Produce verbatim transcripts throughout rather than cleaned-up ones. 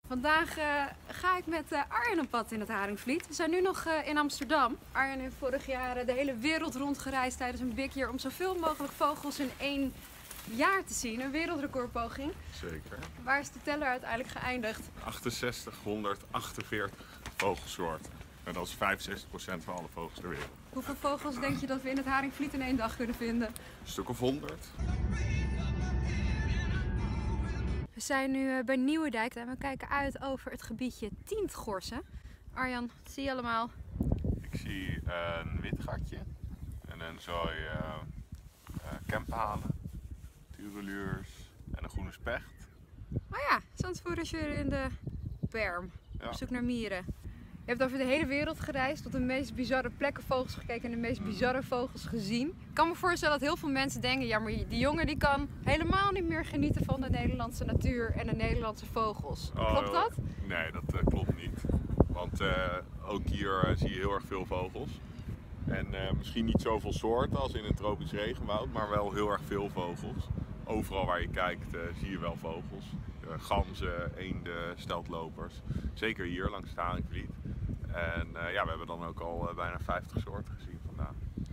Vandaag uh, ga ik met uh, Arjen op pad in het Haringvliet. We zijn nu nog uh, in Amsterdam. Arjen heeft vorig jaar uh, de hele wereld rondgereisd tijdens een big year om zoveel mogelijk vogels in één jaar te zien. Een wereldrecordpoging. Zeker. Waar is de teller uiteindelijk geëindigd? achtenzestighonderdachtenveertig vogelsoorten. En dat is vijfenzestig procent van alle vogels ter wereld. Hoeveel vogels denk je dat we in het Haringvliet in één dag kunnen vinden? Een stuk of honderd. We zijn nu bij Nieuwedijk en we kijken uit over het gebiedje Tientgorsen. Arjan, wat zie je allemaal? Ik zie een wit gatje en een zooi uh, uh, kemphalen, tureluurs en een groene specht. Oh ja, zandvoerder in de berm, Ja. op zoek naar mieren. Je hebt over de hele wereld gereisd, op de meest bizarre plekken vogels gekeken en de meest bizarre vogels gezien. Ik kan me voorstellen dat heel veel mensen denken, ja maar die jongen die kan helemaal niet meer genieten van de Nederlandse natuur en de Nederlandse vogels. Klopt dat? Oh, nee, dat uh, klopt niet. Want uh, ook hier uh, zie je heel erg veel vogels. En uh, misschien niet zoveel soorten als in een tropisch regenwoud, maar wel heel erg veel vogels. Overal waar je kijkt uh, zie je wel vogels. Uh, ganzen, eenden, steltlopers. Zeker hier langs het Haringvliet. En uh, ja, we hebben dan ook al uh, bijna vijftig soorten gezien vandaag.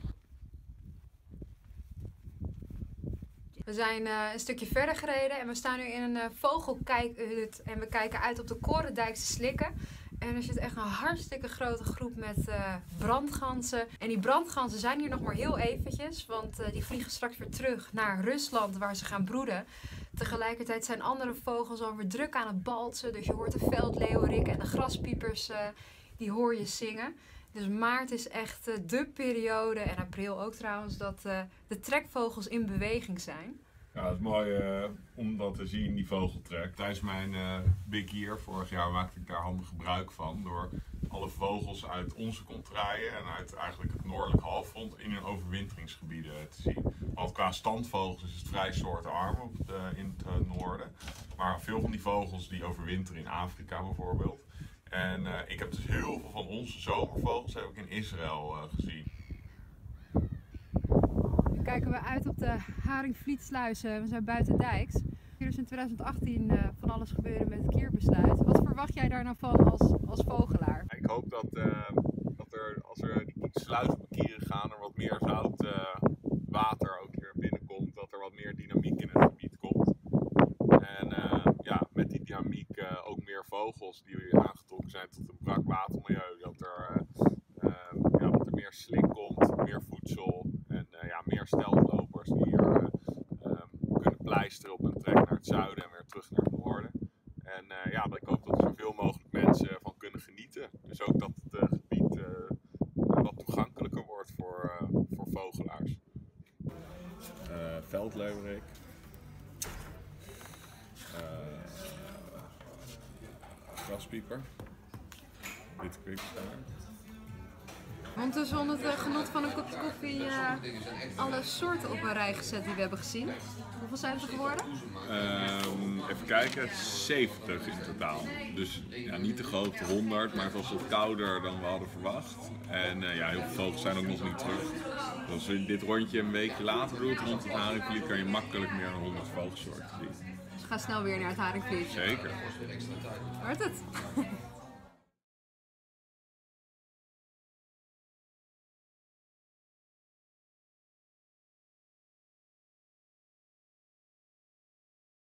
We zijn uh, een stukje verder gereden en we staan nu in een uh, vogelkijkhut en we kijken uit op de Korendijkse slikken. En er zit echt een hartstikke grote groep met uh, brandganzen. En die brandganzen zijn hier nog maar heel eventjes, want uh, die vliegen straks weer terug naar Rusland waar ze gaan broeden. Tegelijkertijd zijn andere vogels alweer druk aan het baltsen, dus je hoort de veldleeuwerik en de graspiepers, uh, die hoor je zingen. Dus maart is echt uh, de periode, en april ook trouwens, dat uh, de trekvogels in beweging zijn. Ja, het is mooi uh, om dat te zien, die vogeltrek. Tijdens mijn uh, big year vorig jaar maakte ik daar handig gebruik van door alle vogels uit onze contraien en uit eigenlijk het noordelijk halfrond in hun overwinteringsgebieden te zien. Want qua standvogels is het vrij soortenarm op de, in het uh, noorden. Maar veel van die vogels die overwinteren in Afrika bijvoorbeeld. En uh, ik heb dus heel veel van onze zomervogels heb ik in Israël uh, gezien. Nu kijken we uit op de Haringvlietsluizen. We zijn buiten dijks. Hier is in twintig achttien uh, van alles gebeuren met het Kierbesluit. Wat verwacht jij daar nou van als, als vogelaar? Ik hoop dat, uh, dat er, als er die sluizen bekieren gaan, er wat meer zout uh, water ook hier binnenkomt. Dat er wat meer dynamiek in het gebied komt. En uh, ja, met die dynamiek uh, ook meer vogels die aangetrokken zijn tot een brak watermilieu. Dat er, uh, uh, ja, dat er meer slik komt, meer voedsel en uh, ja, meer steltlopers die hier uh, uh, kunnen pleisteren op een trek naar het zuiden en weer terug naar het noorden. En uh, ja, ik hoop dat er zoveel mogelijk mensen van kunnen genieten. Dus ook dat het uh, gebied uh, wat toegankelijker wordt voor, uh, voor vogelaars. Uh, veldleeuwerik. Uh, graspieper. Witte kwikstaart. Ondertussen onder het genot van een kopje koffie uh, alle soorten op een rij gezet die we hebben gezien. Hoeveel zijn het er geworden? Um, even kijken, zeventig in totaal. Dus ja, niet de grote honderd, maar het was wat kouder dan we hadden verwacht. En uh, ja, heel veel vogels zijn ook nog niet terug. Dus als je dit rondje een weekje later doet rond het Haringvliet, kan je makkelijk meer dan honderd vogelsoorten zien. Dus ga snel weer naar het Haringvliet. Zeker. Wordt het?